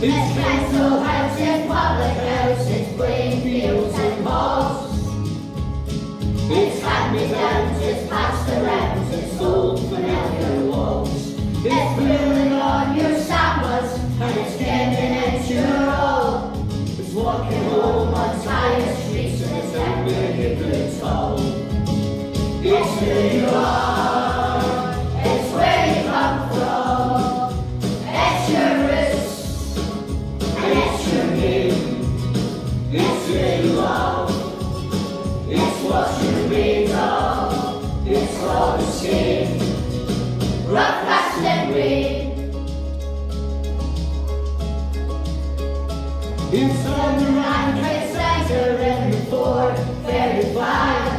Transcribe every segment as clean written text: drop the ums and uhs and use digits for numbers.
It's council houses, public houses, playing fields and halls. It's hand-me-downs, it's passed around, it's old familiar walls. It's pulling on your sandals and it's giving it your all. It's walking home on tired streets and it's under your boots all. It's who you are, it's where you come from, it's your roots and it's your name. It's who you are, it's what you're made of, it's all the same. Rough, fast and rain. It's on the rank, it's later in the 4:35.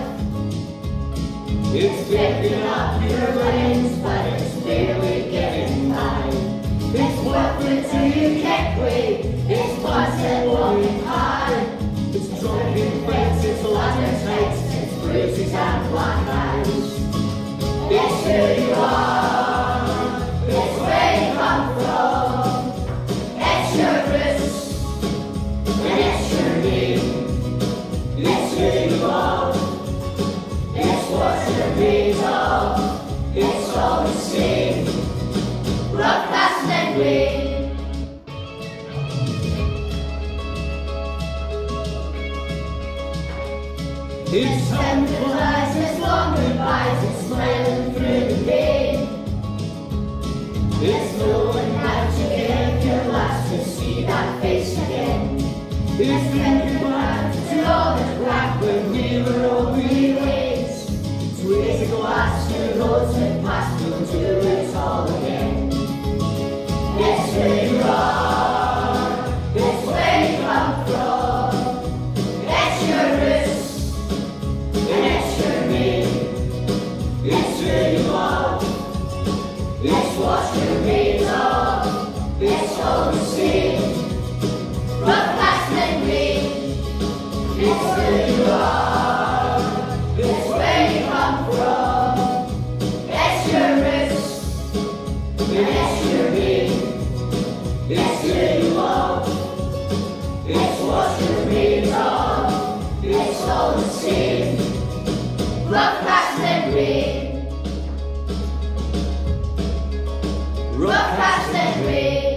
It's picking up your brains, but it's barely getting by. It's working till you can't wait, it's constant walking high. It's drunken fights, it's ladder tights, it's bruises and black eyes. It's who you are, it's where you come from, it's your roots and it's your name. It's who you are, it's what you're made of, it's all the same. Rough, fast and rain. It's time to rise, it's long goodbyes, it's smiling through the pain. It's knowing how to give your last to see that face again. It's thinking back to all the crack when we were only ways. To raise a glass to roads that passed, we'll do it all again. It's who you are, it's where you come from, it's your roots and it's your name. It's who you are, it's what you're made of, it's all the same. Rough, fast and rain. It's who you are, it's where you come from, it's your roots and it's your name. It's who you are, it's what you're made of, it's all the same. Rough, fast and rain. Rough, fast and rain.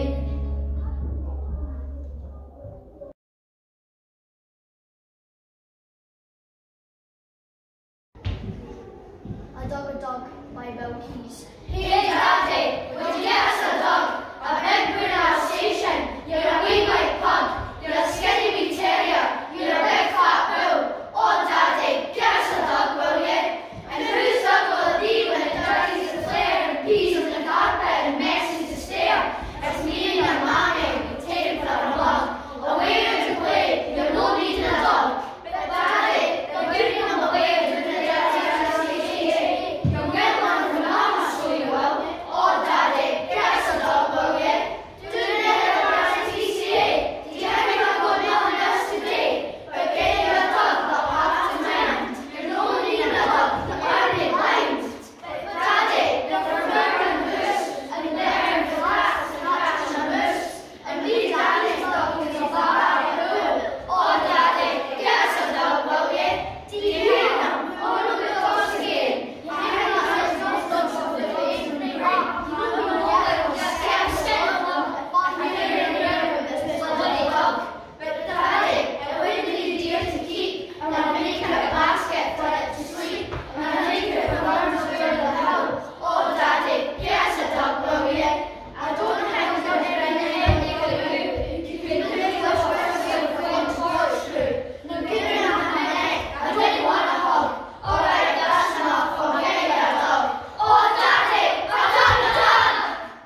A Dog by Bill Keys. Hey Daddy, would you get us a dog? A big boon at a station. You're a wee white pug. You're a skinny wee terrier. You're a big fat bull. Oh Daddy, get us a dog, will you? And whose dog will it be when it dirties the flare and pees on the carpet and messes the stair? It's me and your mammy. We take it for a walk. Away to play. You're no needing a dog. But Daddy, they're giving them away and doing the dirty as they say. You'll get one from Mama, so you will. Oh Daddy, get us a dog, will you? Doing it as a TCA. Do you think I've got nothing else to do? But get you a dog that'll have to mend. You're no needing a dog that'll be blind. But Daddy, they're from Mervyn Moose and they're in flats and catching a moose. And we Daddy's dog is a far pool. Oh Daddy, get us a dog, will you? Do you hear them? Oh no, the dogs again. You hear them as those dogs of the face when they rain. You know what? Just get them still. You hear them with this bloody dog. But Daddy, it wouldn't be dear to keep. And I'll make it a basket for it to sleep. And I'll make it for arms over the hill. Oh Daddy, get us a dog, will you? I don't think there's anything you can do. You can do this person for one torch through. No giving up my neck. I don't want a hug. Alright, that's enough. I'll get you a dog. Oh Daddy, I'm done.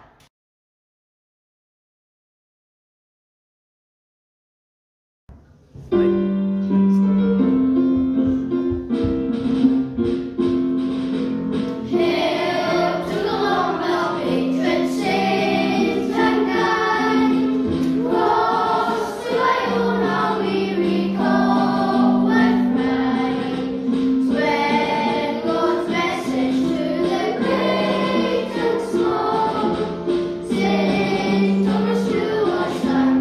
Hail to the long patron saints and guides. Cross to Iona we recall with pride. Spread God's message to the great and small. Saint Thomas to us and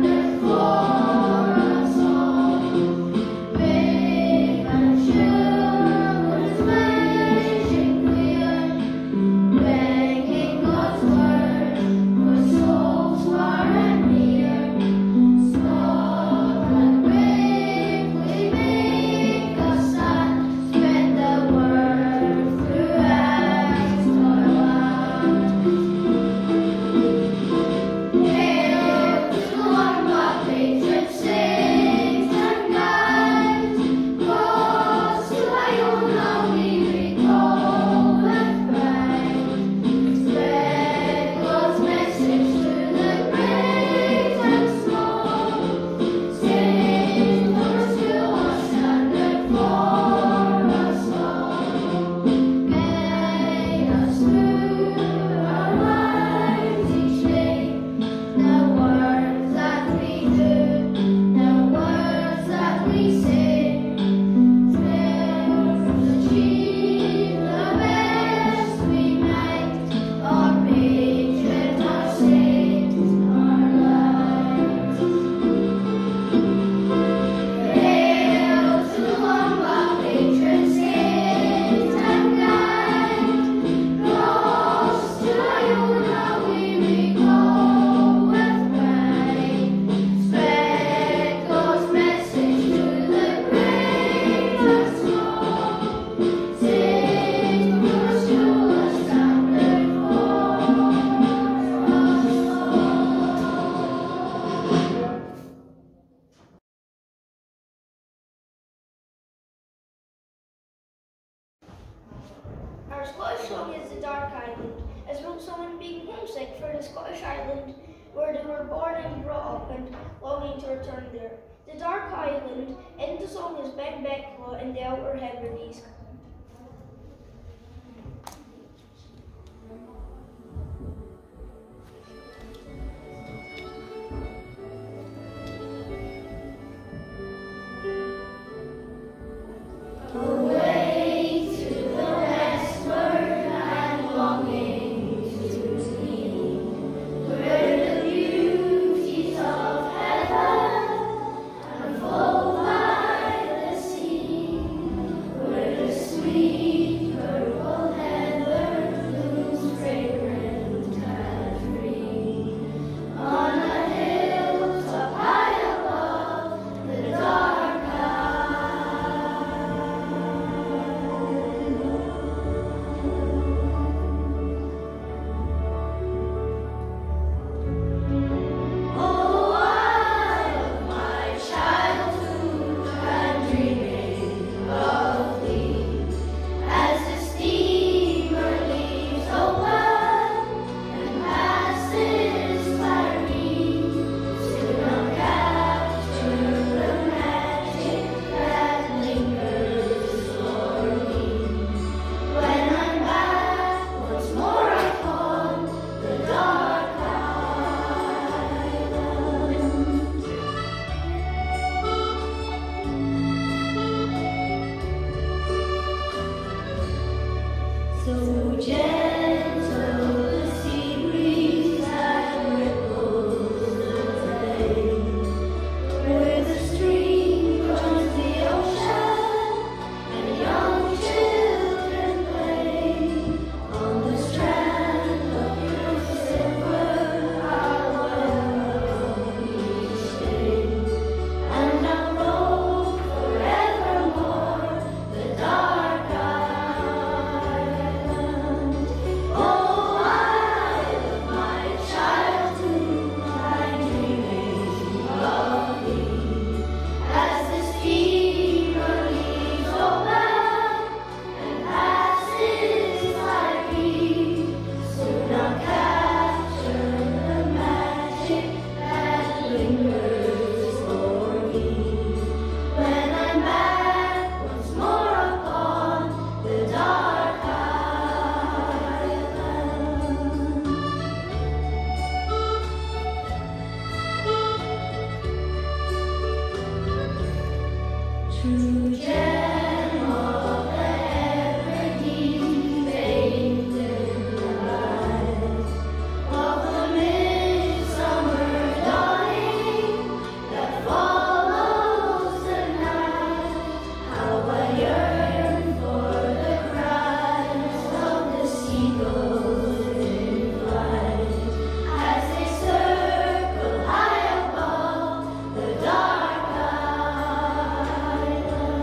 Our Scottish song is The Dark Island. It's about someone being homesick for the Scottish island where they were born and brought up and longing to return there. The Dark Island in the song is Ben Beckla in the Outer Hebrides. Away to the westward and longing to see where the beauties of heaven unfold by the sea, where the sweet purple heather blooms fragrant and free. On a hilltop high above the dark Oh, I of my childhood and dreaming of thee, as the steamer leaves open and passes by me, soon I'll capture the magic that lingers for me. When I'm back once more upon the dark so gentle the sea breeze that ripples the plain, where the stream joins the ocean and young children play. On the strand of your silver I'll welcome each day, and I'll roll forevermore the dark island. Oh, isle of my childhood, I'm dreaming of thee, as the steamer leaves open and passes by me, soon I'll capture the magic that lingers for me. When I'm back once more upon the dark island. True gem of the Hebrides, bathed in the light of the midsummer dawning that follows the night. How I yearn for the cries of the seagulls in flight, as they circle high above the dark island.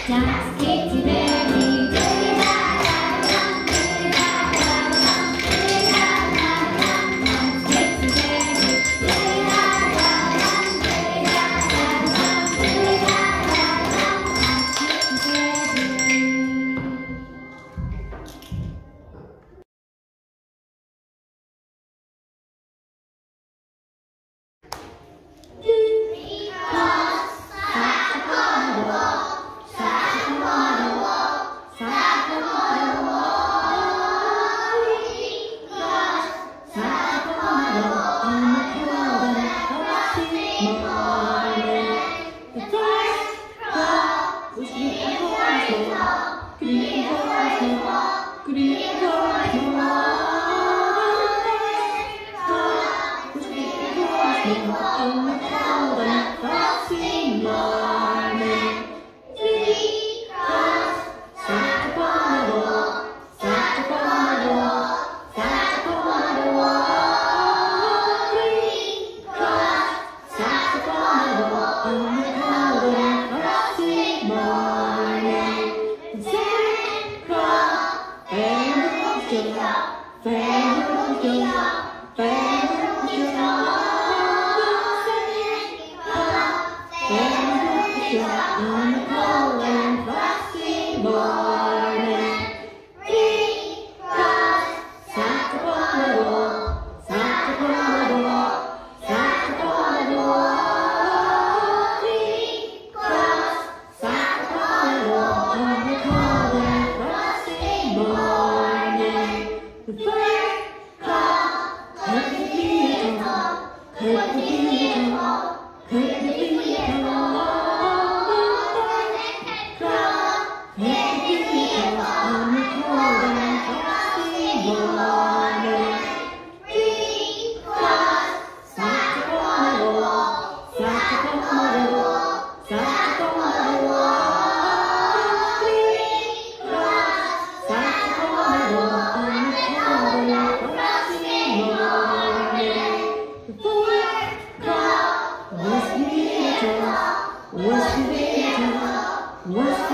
Dance Katy Perry. What's